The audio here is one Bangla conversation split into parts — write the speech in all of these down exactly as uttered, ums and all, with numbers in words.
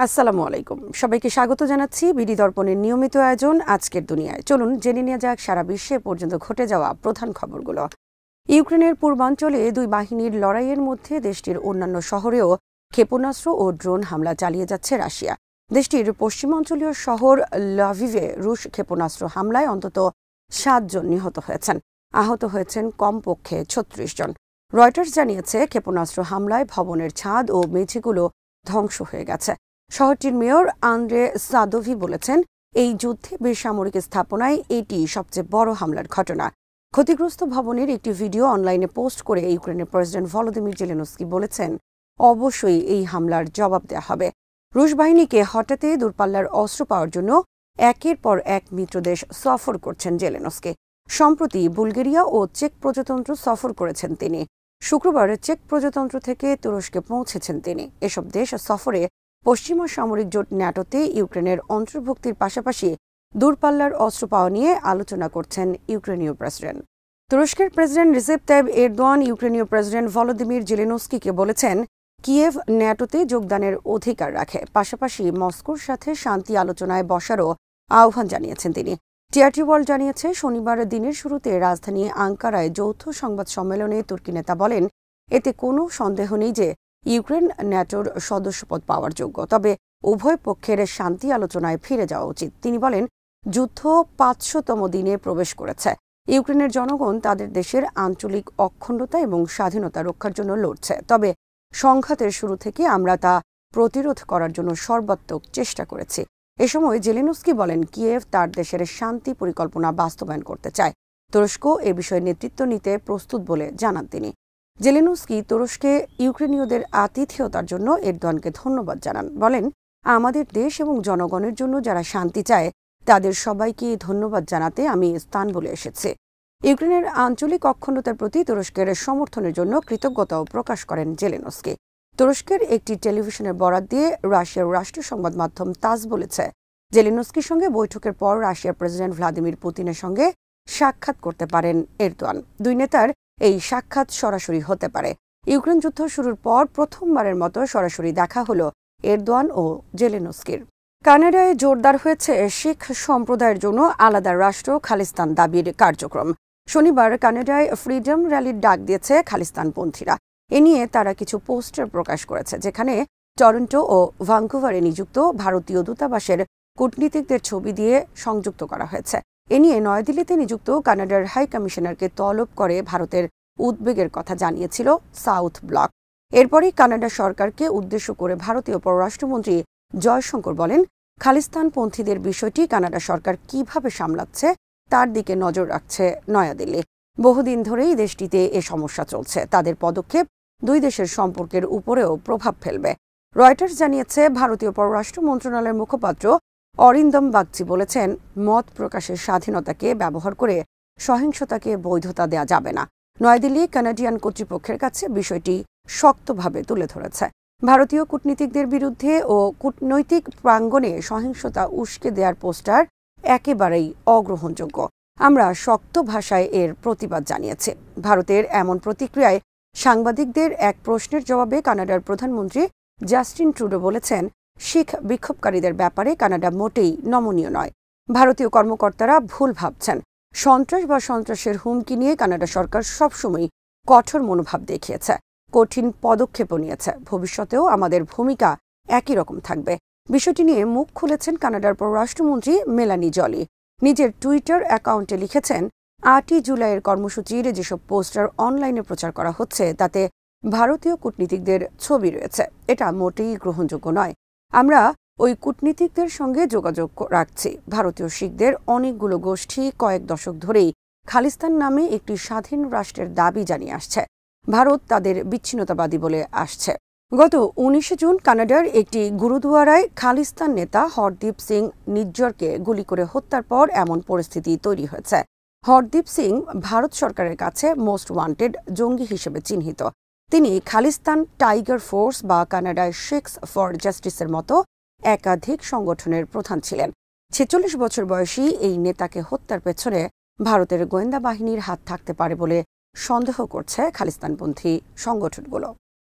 আসসালামু আলাইকুম, সবাইকে স্বাগত জানাচ্ছি বিডি দর্পণের নিয়মিত আয়োজন আজকের দুনিয়ায়। চলুন জেনে নেওয়া যাক সারা বিশ্বে পর্যন্ত ঘটে যাওয়া প্রধান খবরগুলো। ইউক্রেনের পূর্বাঞ্চলে দুই বাহিনীর লড়াইয়ের মধ্যে দেশটির অন্যান্য শহরেও ক্ষেপণাস্ত্র ও ড্রোন হামলা চালিয়ে যাচ্ছে রাশিয়া। দেশটির পশ্চিমাঞ্চলীয় শহর লাভিভে রুশ ক্ষেপণাস্ত্র হামলায় অন্তত সাতজন নিহত হয়েছেন। আহত হয়েছেন কমপক্ষে ছত্রিশ জন। রয়টার্স জানিয়েছে, ক্ষেপণাস্ত্র হামলায় ভবনের ছাদ ও মেঝেগুলো ধ্বংস হয়ে গেছে। শহরটির মেয়র আন্দ্রে সাদোভি বলেছেন, এই যুদ্ধে বেসামরিক স্থাপনায় এটি সবচেয়ে বড় হামলার ঘটনা। ক্ষতিগ্রস্ত ভবনের একটি ভিডিও অনলাইনে পোস্ট করে ইউক্রেনের প্রেসিডেন্ট ভলোদিমির জেলেনস্কি বলেছেন, অবশ্যই এই হামলার জবাব দেওয়া হবে। রুশ বাহিনীকে হঠাতে দূরপাল্লার অস্ত্র পাওয়ার জন্য একের পর এক মিত্রদেশ সফর করছেন জেলেনস্কি। সম্প্রতি বুলগেরিয়া ও চেক প্রজাতন্ত্র সফর করেছেন তিনি। শুক্রবার চেক প্রজাতন্ত্র থেকে তুরস্কে পৌঁছেছেন তিনি। এসব দেশ সফরে পশ্চিমা সামরিক জোট ন্যাটোতে ইউক্রেনের অন্তর্ভুক্তির পাশাপাশি দূরপাল্লার অস্ত্র পাওয়া নিয়ে আলোচনা করছেন ইউক্রেনীয় প্রেসিডেন্ট। তুরস্কের প্রেসিডেন্ট রিসেপ তাইব এরদোয়ান ইউক্রেনীয় প্রেসিডেন্ট ভলোদিমির জেলেনস্কিকে বলেছেন, কিয়েভ ন্যাটোতে যোগদানের অধিকার রাখে, পাশাপাশি মস্কোর সাথে শান্তি আলোচনায় বসারও আহ্বান জানিয়েছেন তিনি। টিআরটি ওয়ার্ল্ড জানিয়েছে, শনিবার দিনের শুরুতে রাজধানী আঙ্কারায় যৌথ সংবাদ সম্মেলনে তুর্কি নেতা বলেন, এতে কোনো সন্দেহ নেই যে ইউক্রেন ন্যাটোর সদস্যপদ পাওয়ার যোগ্য, তবে উভয় পক্ষের শান্তি আলোচনায় ফিরে যাওয়া উচিত। তিনি বলেন, যুদ্ধ পাঁচশোতম দিনে প্রবেশ করেছে। ইউক্রেনের জনগণ তাদের দেশের আঞ্চলিক অখণ্ডতা এবং স্বাধীনতা রক্ষার জন্য লড়ছে, তবে সংঘাতের শুরু থেকে আমরা তা প্রতিরোধ করার জন্য সর্বাত্মক চেষ্টা করেছি। এ সময় জেলেনস্কি বলেন, কিয়েভ তার দেশের শান্তি পরিকল্পনা বাস্তবায়ন করতে চায়। তুরস্ক এ বিষয়ে নেতৃত্ব নিতে প্রস্তুত বলে জানান তিনি। জেলেনস্কি তুরস্কে ইউক্রেনীয়দের আতিথেয়তার জন্য এরদোয়ানকে ধন্যবাদ জানান। বলেন, আমাদের দেশ এবং জনগণের জন্য যারা শান্তি চায় তাদের সবাইকে ধন্যবাদ জানাতে আমি স্থান বলে এসেছি। ইউক্রেনের আঞ্চলিক অখণ্ডতার প্রতি তুরস্কের সমর্থনের জন্য কৃতজ্ঞতাও প্রকাশ করেন জেলেনস্কি। তুরস্কের একটি টেলিভিশনের বরাত দিয়ে রাশিয়ার রাষ্ট্রীয় সংবাদ মাধ্যম তাস বলেছে, জেলেনস্কির সঙ্গে বৈঠকের পর রাশিয়ার প্রেসিডেন্ট ভ্লাদিমির পুতিনের সঙ্গে সাক্ষাৎ করতে পারেন এরদোয়ান। দুই নেতার এই সাক্ষাৎ সরাসরি হতে পারে। ইউক্রেন যুদ্ধ শুরুর পর প্রথমবারের মতো সরাসরি দেখা হল এরদোয়ান ও জেলেনস্কির। কানাডায় জোরদার হয়েছে শিখ সম্প্রদায়ের জন্য আলাদা রাষ্ট্র খালিস্তান দাবির কার্যক্রম। শনিবার কানাডায় ফ্রিডম র্যালির ডাক দিয়েছে খালিস্তানপন্থীরা। এ নিয়ে তারা কিছু পোস্টার প্রকাশ করেছে, যেখানে টরন্টো ও ভ্যাঙ্কুভারে নিযুক্ত ভারতীয় দূতাবাসের কূটনীতিকদের ছবি দিয়ে সংযুক্ত করা হয়েছে। এ নিয়ে নয়াদিল্লিতে নিযুক্ত কানাডার হাই কমিশনারকে তলব করে ভারতের উদ্বেগের কথা জানিয়েছিল সাউথ ব্লক। এরপরই কানাডা সরকারকে উদ্দেশ্য করে ভারতীয় পররাষ্ট্রমন্ত্রী জয়শঙ্কর বলেন, খালিস্তানপন্থীদের বিষয়টি কানাডা সরকার কিভাবে সামলাচ্ছে তার দিকে নজর রাখছে নয়াদিল্লি। বহুদিন ধরেই দেশটিতে এ সমস্যা চলছে। তাদের পদক্ষেপ দুই দেশের সম্পর্কের উপরেও প্রভাব ফেলবে। রয়টার্স জানিয়েছে, ভারতীয় পররাষ্ট্র মন্ত্রণালয়ের মুখপাত্র অরিন্দম বাগচি বলেছেন, মত প্রকাশের স্বাধীনতাকে ব্যবহার করে সহিংসতাকে বৈধতা দেয়া যাবে না। নয়াদিল্লি কানাডিয়ান কর্তৃপক্ষের কাছে বিষয়টি শক্তভাবে তুলে ধরেছে। ভারতীয় কূটনীতিকদের বিরুদ্ধে ও কূটনৈতিক প্রাঙ্গণে সহিংসতা উস্কে দেওয়ার পোস্টার একেবারেই অগ্রহণযোগ্য। আমরা শক্ত ভাষায় এর প্রতিবাদ জানিয়েছি। ভারতের এমন প্রতিক্রিয়ায় সাংবাদিকদের এক প্রশ্নের জবাবে কানাডার প্রধানমন্ত্রী জাস্টিন ট্রুডো বলেছেন, শিখ বিক্ষোভকারীদের ব্যাপারে কানাডা মোটেই নমনীয় নয়। ভারতীয় কর্মকর্তারা ভুল ভাবছেন। সন্ত্রাস বা সন্ত্রাসের হুমকি নিয়ে কানাডা সরকার সবসময় কঠোর মনোভাব দেখিয়েছে, কঠিন পদক্ষেপও নিয়েছে। ভবিষ্যতেও আমাদের ভূমিকা একই রকম থাকবে। বিষয়টি নিয়ে মুখ খুলেছেন কানাডার পররাষ্ট্রমন্ত্রী মেলানি জলি। নিজের টুইটার অ্যাকাউন্টে লিখেছেন, আটই জুলাইয়ের কর্মসূচির যেসব পোস্টার অনলাইনে প্রচার করা হচ্ছে তাতে ভারতীয় কূটনীতিকদের ছবি রয়েছে। এটা মোটেই গ্রহণযোগ্য নয়। আমরা ওই কূটনীতিকদের সঙ্গে যোগাযোগ রাখছি। ভারতীয় শিখদের অনেকগুলো গোষ্ঠী কয়েক দশক ধরেই খালিস্তান নামে একটি স্বাধীন রাষ্ট্রের দাবি জানিয়ে আসছে। ভারত তাদের বিচ্ছিন্নতাবাদী বলে আসছে। গত উনিশে জুন কানাডার একটি গুরুদুয়ারায় খালিস্তান নেতা হরদীপ সিং নিজ্জরকে গুলি করে হত্যার পর এমন পরিস্থিতি তৈরি হয়েছে। হরদীপ সিং ভারত সরকারের কাছে মোস্ট ওয়ান্টেড জঙ্গি হিসেবে চিহ্নিত। তিনি খালিস্তান টাইগার ফোর্স বা কানাডায় শিখস ফর জাস্টিসের মতো একাধিক সংগঠনের প্রধান ছিলেন। ছেচল্লিশ বছর বয়সী এই নেতাকে হত্যার পেছনে ভারতের গোয়েন্দা বাহিনীর হাত থাকতে পারে বলে সন্দেহ করছে খালিস্তানপন্থী সংগঠনগুলো।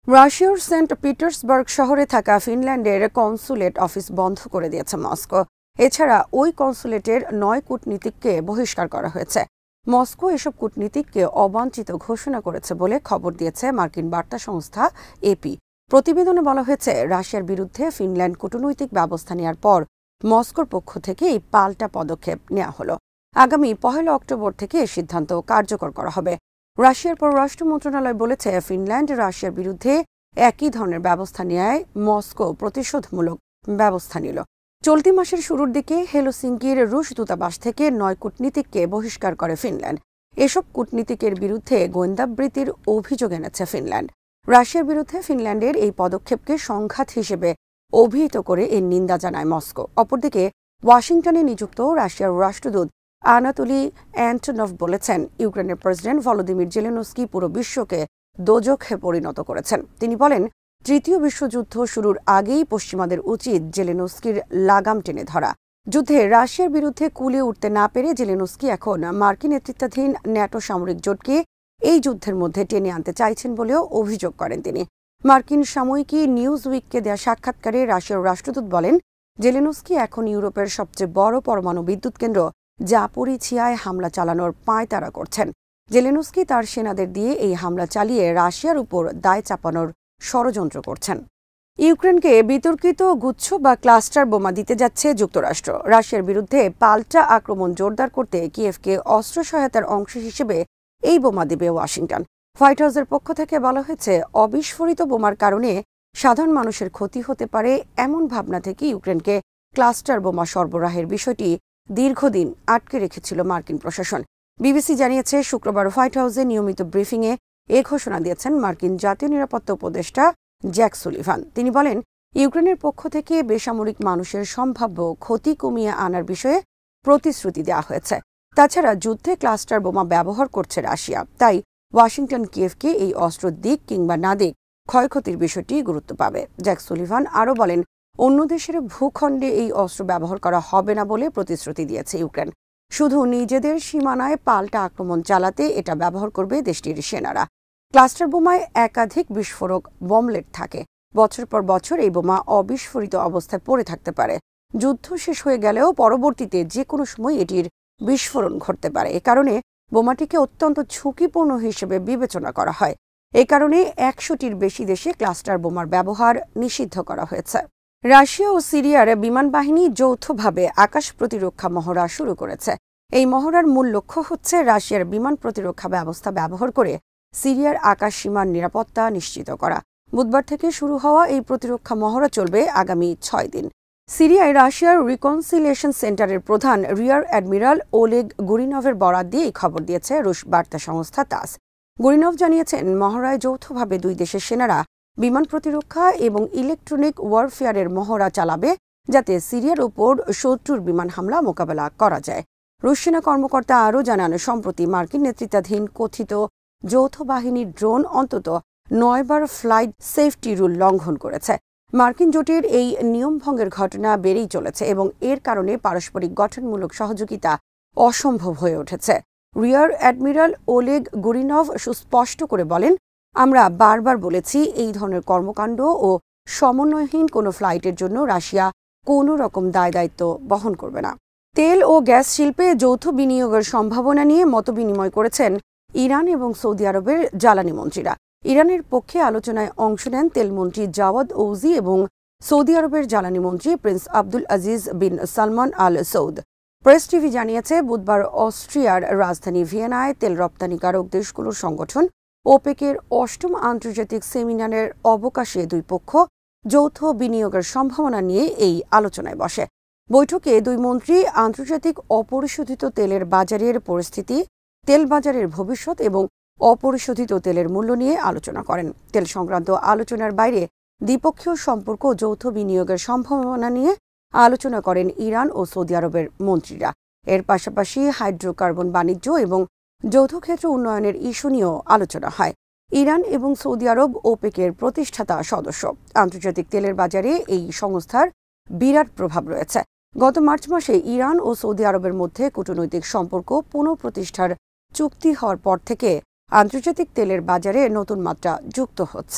রাশিয়ার সেন্ট পিটার্সবার্গ শহরে থাকা ফিনল্যান্ডের কনসুলেট অফিস বন্ধ করে দিয়েছে মস্কো। এছাড়া ওই কনসুলেটের নয় কূটনীতিককে বহিষ্কার করা হয়েছে। মস্কো এসব কূটনীতিককে অবাঞ্ছিত ঘোষণা করেছে বলে খবর দিয়েছে মার্কিন বার্তা সংস্থা এপি। প্রতিবেদনে বলা হয়েছে, রাশিয়ার বিরুদ্ধে ফিনল্যান্ড কূটনৈতিক ব্যবস্থা নেওয়ার পর মস্কোর পক্ষ থেকে এই পাল্টা পদক্ষেপ নেওয়া হলো। আগামী পহেলা অক্টোবর থেকে এই সিদ্ধান্ত কার্যকর করা হবে। রাশিয়ার পররাষ্ট্র মন্ত্রণালয় বলেছে, ফিনল্যান্ড রাশিয়ার বিরুদ্ধে একই ধরনের ব্যবস্থা নেয় মস্কো প্রতিশোধমূলক ব্যবস্থা নিল। চলতি মাসের শুরুর দিকে হেলসিঙ্কির রুশ দূতাবাস থেকে নয় কূটনীতিককে বহিষ্কার করে ফিনল্যান্ড। এসব কূটনীতিকের বিরুদ্ধে গোয়েন্দাবৃত্তির অভিযোগ এনেছে ফিনল্যান্ড। রাশিয়ার বিরুদ্ধে ফিনল্যান্ডের এই পদক্ষেপকে সংঘাত হিসেবে অভিহিত করে এর নিন্দা জানায় মস্কো। অপরদিকে ওয়াশিংটনে নিযুক্ত রাশিয়ার রাষ্ট্রদূত আনাতোলি অ্যান্টনভ বলেছেন, ইউক্রেনের প্রেসিডেন্ট ভলোদিমির জেলেনস্কি পুরো বিশ্বকে দোজখে পরিণত করেছেন। তিনি বলেন, তৃতীয় বিশ্বযুদ্ধ শুরুর আগেই পশ্চিমাদের উচিত জেলেনস্কির লাগাম টেনে ধরা। যুদ্ধে রাশিয়ার বিরুদ্ধে কুলিয়ে উঠতে না পেরে জেলেনস্কি এখন মার্কিন নেতৃত্বাধীন ন্যাটো সামরিক জোটকে এই যুদ্ধের মধ্যে টেনে আনতে চাইছেন বলেও অভিযোগ করেন তিনি। মার্কিন সাময়িকী নিউজ উইককে দেয়া সাক্ষাৎকারে রাশিয়ার রাষ্ট্রদূত বলেন, জেলেনস্কি এখন ইউরোপের সবচেয়ে বড় পরমাণু বিদ্যুৎ কেন্দ্র জাপোরিঝিয়ায় হামলা চালানোর পাঁয়তারা করছেন। জেলেনস্কি তার সেনাদের দিয়ে এই হামলা চালিয়ে রাশিয়ার উপর দায় চাপানোর ষড়যন্ত্র করছেন। ইউক্রেনকে বিতর্কিত গুচ্ছ বা ক্লাস্টার বোমা দিতে যাচ্ছে যুক্তরাষ্ট্র। রাশিয়ার বিরুদ্ধে পাল্টা আক্রমণ জোরদার করতে কিয়েভকে অস্ত্র সহায়তার অংশ হিসেবে এই বোমা দেবে ওয়াশিংটন। হোয়াইট হাউসের পক্ষ থেকে বলা হয়েছে, অবিস্ফোরিত বোমার কারণে সাধারণ মানুষের ক্ষতি হতে পারে এমন ভাবনা থেকে ইউক্রেনকে ক্লাস্টার বোমা সরবরাহের বিষয়টি দীর্ঘদিন আটকে রেখেছিল মার্কিন প্রশাসন। বিবিসি জানিয়েছে, শুক্রবার হোয়াইট হাউসে নিয়মিত ব্রিফিংয়ে এ ঘোষণা দিয়েছেন মার্কিন জাতীয় নিরাপত্তা উপদেষ্টা জ্যাক সুলিভান। তিনি বলেন, ইউক্রেনের পক্ষ থেকে বেসামরিক মানুষের সম্ভাব্য ক্ষতি কমিয়ে আনার বিষয়ে প্রতিশ্রুতি দেওয়া হয়েছে। তাছাড়া যুদ্ধে ক্লাস্টার বোমা ব্যবহার করছে রাশিয়া, তাই ওয়াশিংটন কিয়েভকে এই অস্ত্র দিক কিংবা না দিক ক্ষয়ক্ষতির বিষয়টি গুরুত্ব পাবে। জ্যাক সুলিভান আরও বলেন, অন্য দেশের ভূখণ্ডে এই অস্ত্র ব্যবহার করা হবে না বলে প্রতিশ্রুতি দিয়েছে ইউক্রেন। শুধু নিজেদের সীমানায় পাল্টা আক্রমণ চালাতে এটা ব্যবহার করবে দেশটির সেনারা। ক্লাস্টার বোমায় একাধিক বিস্ফোরক বমলেট থাকে। বছর পর বছর এই বোমা অবিস্ফোরিত অবস্থায় পড়ে থাকতে পারে। যুদ্ধ শেষ হয়ে গেলেও পরবর্তীতে যে কোনো সময় এটির বিস্ফোরণ ঘটতে পারে। এ কারণে বোমাটিকে অত্যন্ত ঝুঁকিপূর্ণ হিসেবে বিবেচনা করা হয়। এ কারণে একশোটির বেশি দেশে ক্লাস্টার বোমার ব্যবহার নিষিদ্ধ করা হয়েছে। রাশিয়া ও সিরিয়ার বিমান বাহিনী যৌথভাবে আকাশ প্রতিরক্ষা মহড়া শুরু করেছে। এই মহড়ার মূল লক্ষ্য হচ্ছে রাশিয়ার বিমান প্রতিরক্ষা ব্যবস্থা ব্যবহার করে সিরিয়ার আকাশ সীমার নিরাপত্তা নিশ্চিত করা। বুধবার থেকে শুরু হওয়া এই প্রতিরক্ষা মহড়া চলবে আগামী ছয় দিন। সিরিয়ায় রাশিয়ার রিকনসিলিয়েশন সেন্টারের প্রধান রিয়ার অ্যাডমিরাল ওলেগ গুরিনভের বরাত দিয়ে এই খবর দিয়েছে রুশ বার্তা সংস্থা তাস। গুরিনভ জানিয়েছেন, মহড়ায় যৌথভাবে দুই দেশের সেনারা বিমান প্রতিরক্ষা এবং ইলেকট্রনিক ওয়ারফেয়ারের মহড়া চালাবে, যাতে সিরিয়ার ওপর শত্রুর বিমান হামলা মোকাবেলা করা যায়। রুশ সেনা কর্মকর্তা আরও জানান, সম্প্রতি মার্কিন নেতৃত্বাধীন কথিত যৌথ বাহিনীর ড্রোন অন্তত নয়বার ফ্লাইট সেফটি রুল লঙ্ঘন করেছে। মার্কিন জোটের এই নিয়মভঙ্গের ঘটনা বেড়েই চলেছে এবং এর কারণে পারস্পরিক গঠনমূলক সহযোগিতা অসম্ভব হয়ে উঠেছে। রিয়ার অ্যাডমিরাল ওলেগ গুরিনভ সুস্পষ্ট করে বলেন, আমরা বারবার বলেছি, এই ধরনের কর্মকাণ্ড ও সমন্বয়হীন কোনো ফ্লাইটের জন্য রাশিয়া কোনো রকম দায় দায়িত্ব বহন করবে না। তেল ও গ্যাস শিল্পে যৌথ বিনিয়োগের সম্ভাবনা নিয়ে মতবিনিময় করেছেন ইরান এবং সৌদি আরবের জ্বালানি মন্ত্রীরা। ইরানের পক্ষে আলোচনায় অংশ নেন তেলমন্ত্রী জাওয়াদ ওজি এবং সৌদি আরবের জ্বালানি মন্ত্রী prince Abdul Aziz bin Salman Al Saud. Press TV জানিয়েছে, বুধবার অস্ট্রিয়ার রাজধানী ভিয়েনায় তেল রপ্তানিকারক দেশগুলোর সংগঠন ওপেকের অষ্টম আন্তর্জাতিক সেমিনারের অবকাশে দুই পক্ষ যৌথ বিনিয়োগের সম্ভাবনা নিয়ে এই আলোচনায় বসে। বৈঠকে দুই মন্ত্রী আন্তর্জাতিক অপরিশোধিত তেলের বাজারের পরিস্থিতি, তেল বাজারের ভবিষ্যৎ এবং অপরিশোধিত তেলের মূল্য নিয়ে আলোচনা করেন। তেল সংক্রান্ত আলোচনার বাইরে দ্বিপক্ষীয় সম্পর্ক ও যৌথ বিনিয়োগের সম্ভাবনা নিয়ে আলোচনা করেন ইরান ও সৌদি আরবের মন্ত্রীরা। এর পাশাপাশি হাইড্রোকার্বন বাণিজ্য এবং যৌথ ক্ষেত্র উন্নয়নের ইস্যু নিয়েও আলোচনা হয়। ইরান এবং সৌদি আরব ওপেকের প্রতিষ্ঠাতা সদস্য। আন্তর্জাতিক তেলের বাজারে এই সংস্থার বিরাট প্রভাব রয়েছে। গত মার্চ মাসে ইরান ও সৌদি আরবের মধ্যে কূটনৈতিক সম্পর্ক পুনঃপ্রতিষ্ঠার চুক্তি হওয়ার পর থেকে আন্তর্জাতিক তেলের বাজারে নতুন মাত্রা যুক্ত হচ্ছে।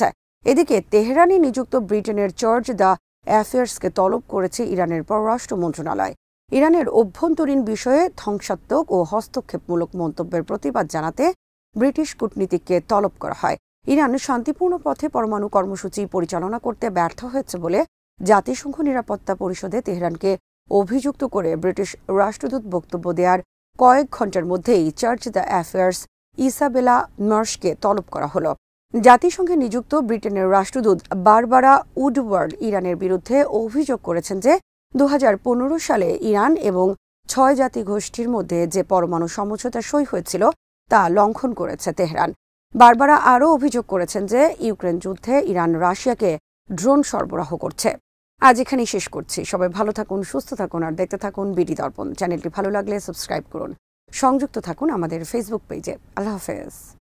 এদিকে তেহরানে নিযুক্ত ব্রিটেনের চার্জ দ্য অ্যাফেয়ার্সকে তলব করেছে ইরানের পররাষ্ট্র মন্ত্রণালয়। ইরানের অভ্যন্তরীণ বিষয়ে ধ্বংসাত্মক ও হস্তক্ষেপমূলক মন্তব্যের প্রতিবাদ জানাতে ব্রিটিশ কূটনীতিককে তলব করা হয়। ইরান শান্তিপূর্ণ পথে পরমাণু কর্মসূচি পরিচালনা করতে ব্যর্থ হয়েছে বলে জাতিসংঘ নিরাপত্তা পরিষদে তেহরানকে অভিযুক্ত করে ব্রিটিশ রাষ্ট্রদূত বক্তব্য দেওয়ার কয়েক ঘণ্টার মধ্যেই চার্জ দ্য অ্যাফেয়ার্স ইসাবেলা মার্শকে তলব করা হলো। জাতিসংঘে নিযুক্ত ব্রিটেনের রাষ্ট্রদূত বারবারা উডওয়ার্ড ইরানের বিরুদ্ধে অভিযোগ করেছেন যে দু হাজার পনেরো সালে ইরান এবং ছয় জাতি গোষ্ঠীর মধ্যে যে পরমাণু সমঝোতা সই হয়েছিল তা লঙ্ঘন করেছে তেহরান। বারবারা আরও অভিযোগ করেছেন যে ইউক্রেন যুদ্ধে ইরান রাশিয়াকে ড্রোন সরবরাহ করছে। আজ এখানেই শেষ করছি। সবাই ভালো থাকুন, সুস্থ থাকুন আর দেখতে থাকুন বিডি দর্পণ। চ্যানেলটি ভালো লাগলে সাবস্ক্রাইব করুন। সংযুক্ত থাকুন আমাদের ফেসবুক পেজে। আল্লাহ হাফেজ।